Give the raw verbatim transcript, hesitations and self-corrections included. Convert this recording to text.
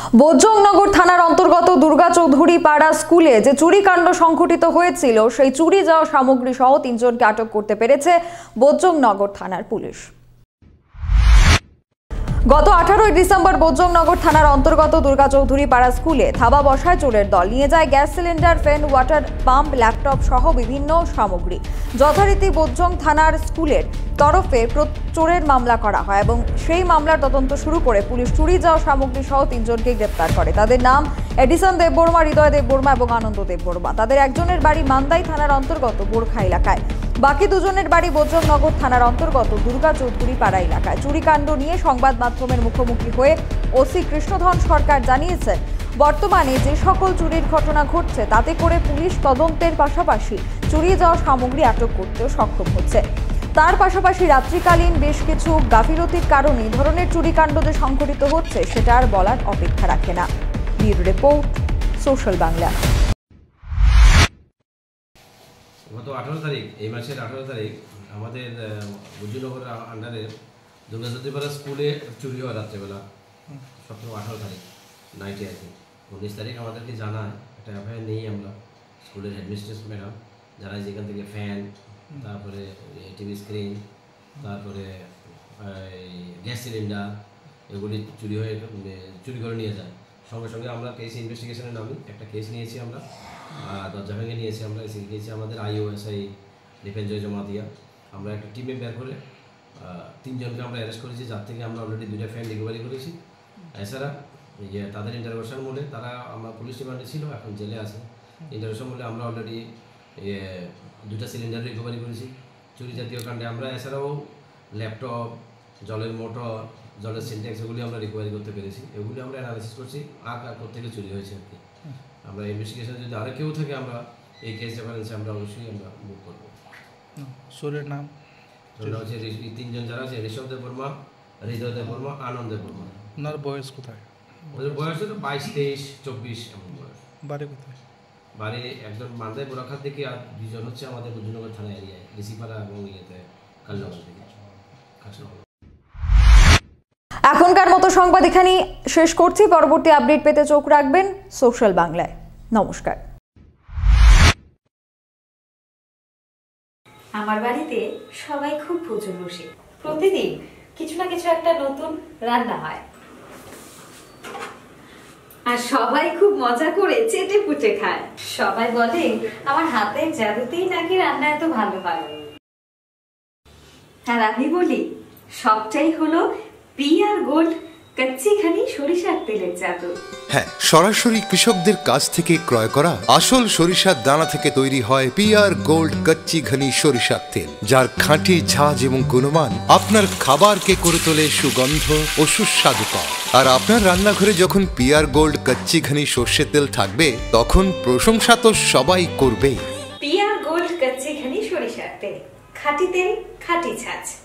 বোজ্জংনগর থানার অন্তর্গত দুর্গা চৌধুরী পাড়া স্কুলে যে চুরিকাণ্ড সংঘটিত হয়েছিল সেই চুরি যাওয়া সামগ্রী সহ তিনজনকে আটক করতে পেরেছে বোজ্জংনগর থানার পুলিশ। গত আঠারোই ডিসেম্বর বোজ্জংনগর থানার অন্তর্গত দুর্গা চৌধুরী পাড়া স্কুলে থাবা বসায় চোরের দল। নিয়ে যায় gas cylinder, fan, water pump, laptop সহ বিভিন্ন সামগ্রী। যথারীতি বোজ্জং থানার স্কুলের তরফে চোরের মামলা করা হয় এবং সেই মামলার তদন্ত শুরু করে পুলিশ চুরি যাওয়া সামগ্রী সহ তিনজনকে গ্রেপ্তার করে। তাদের নাম এডিসন দেববর্মা, হৃদয় দেববর্মা এবং আনন্দ দেববর্মা। তাদের একজনের বাড়ি মান্দাই থানার অন্তর্গত বোরখা এলাকায়, বাকি দুজনের বাড়ি বোজ্জংনগর থানার অন্তর্গত দুর্গা চৌধুরী পাড়া এলাকায়। চুরিকাণ্ড নিয়ে সংবাদ মাধ্যমের মুখোমুখি হয়ে ওসি কৃষ্ণধন সরকার জানিয়েছেন, বর্তমানে যে সকল চুরির ঘটনা ঘটছে তাতে করে পুলিশ তদন্তের পাশাপাশি চুরি যাওয়া সামগ্রী আটক করতেও সক্ষম হচ্ছে। তার পাশাপাশি রাত্রিকালীন বেশ কিছু গাফিলতির কারণে এই ধরনের চুরিকাণ্ড যে সংঘটিত হচ্ছে সেটা আর বলার অপেক্ষা রাখে না। Bureau report, social Bangla. গত আঠারো তারিখ এই মাসের আঠারো তারিখ আমাদের বোজ্জংনগর আন্ডারে দুর্গা চৌধুরী পাড়া স্কুলে চুরি হয় রাত্রেবেলা, সতেরো আঠারো তারিখ নাইটে আর কি। উনিশ তারিখ আমাদেরকে জানায়, একটা এফআইআর নেই আমরা স্কুলের হেডমিস্ট্রেস ম্যাডাম, যারা যেখান থেকে ফ্যান, তারপরে টিভি স্ক্রিন, তারপরে গ্যাস সিলিন্ডার এগুলি চুরি হয়ে চুরি করে নিয়ে যায়। সঙ্গে সঙ্গে আমরা কেস ইনভেস্টিগেশনের নামে একটা কেস নিয়েছি, আমরা দরজা ভেঙে নিয়েছি, আমরা এসে গিয়েছি আমাদের আইওএসআই ডিফেন্সে জমা দিয়া। আমরা একটা টিমে বের করে তিনজনকে আমরা অ্যারেস্ট করেছি, যার থেকে আমরা অলরেডি দুইটা ফ্যান রিকভারি করেছি। এছাড়া যে তাদের ইন্টারভেশন মূলে তারা আমরা পুলিশ রিমান্ডে ছিল, এখন জেলে আছে। ইন্টারভেশন মূলে আমরা অলরেডি দুটা সিলিন্ডার রিকভারি করেছি চুরি জাতীয় কাণ্ডে। আমরা এছাড়াও ল্যাপটপ, জলের মোটর, জলের সিনটেক্স এগুলি আমরা রিকভারি করতে পেরেছি। এগুলি আমরা অ্যানালাইসিস করছি আর কার থেকে চুরি হয়েছে আর কি। আমরা ইনভেস্টিগেশন যদি আরও কেউ থাকে আমরা এই কেস রেফারেন্সে আমরা অবশ্যই আমরা বুক করবো। চোরের নাম হচ্ছে তিনজন যারা আছে, ঋষভ দেববর্মা, হৃদয় দেববর্মা, আনন্দ দেববর্মা। ওনার বয়স কোথায়? ওদের বয়স হতো বাইশ, তেইশ, চব্বিশ এমন বয়স। বাড়ি কোথায়? বাড়ি একজন মান্দাই বোরাখার থেকে, আর দুজন হচ্ছে আমাদের বোজ্জংনগর থানা এরিয়ায়, রিসিপাড়া এবং ইয়েতে কালনগর থেকে খাসনগর। এখনকার মতো সংবাদ এখানেই শেষ করছি। পরবর্তী আপডেট পেতে চোখ রাখবেন সোশ্যাল বাংলায়। নমস্কার। আমার বাড়িতে সবাই খুব ভোজন বসে, প্রতিদিন কিছু না কিছু একটা নতুন রান্না হয়, আর সবাই খুব মজা করে চেটে পুটে খায়। সবাই বলে আমার হাতের জাদুতেই নাকি রান্না এত ভালো হয়। আর আমি বলি সবটাই হলো পিআর গোল্ড কচ্চিঘানি সরিষার তেলের জাদু। হ্যাঁ, সরাসরি কৃষকদের কাছ থেকে ক্রয় করা আসল সরিষার দানা থেকে তৈরি হয় পিআর গোল্ড কচ্চিঘানি সরিষার তেল, যার খাঁটি ঝাঁজ এবং গুণমান আপনার খাবারকে করে তোলে সুগন্ধ ও সুস্বাদুকর। আর আপনার রান্নাঘরে যখন পিআর গোল্ড কচ্চিঘানি সর্ষের তেল থাকবে তখন প্রশংসা তো সবাই করবেই। পিআর গোল্ড কচ্চিঘানি সরিষার তেল, খাঁটি তেল, খাঁটি ঝাঁজ।